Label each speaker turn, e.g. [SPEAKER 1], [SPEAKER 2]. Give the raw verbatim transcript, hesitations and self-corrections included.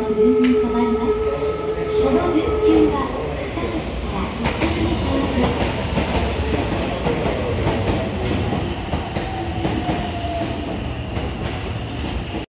[SPEAKER 1] の順に止まります。この準急は